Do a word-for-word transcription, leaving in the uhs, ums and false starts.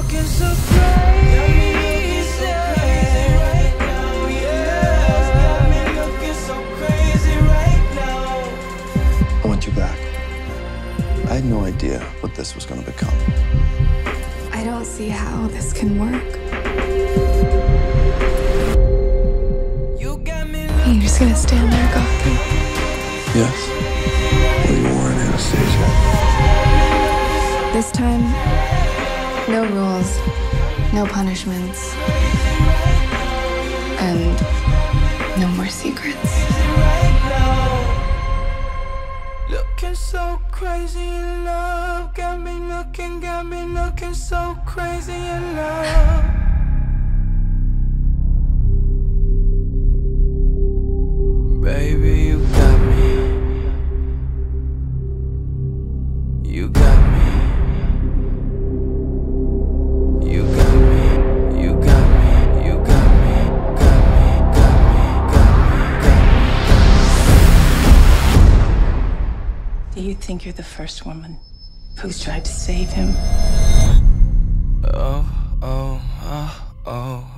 looking so crazy right now, yeah. Got me looking so crazy right now. I want you back. I had no idea what this was going to become. I don't see how this can work. You got me You're just gonna stand there, Gotham? Yes. Well, you weren't Anastasia. This time, no rules, no punishments, and no more secrets. looking so crazy in love. Got me looking, got me looking so crazy in love. Baby, you got me. You got me. You got me. You got me. You got me. Got me. Got me. Got me. Got me. Do you think you're the first woman who's tried to save him? Oh, oh, oh, oh.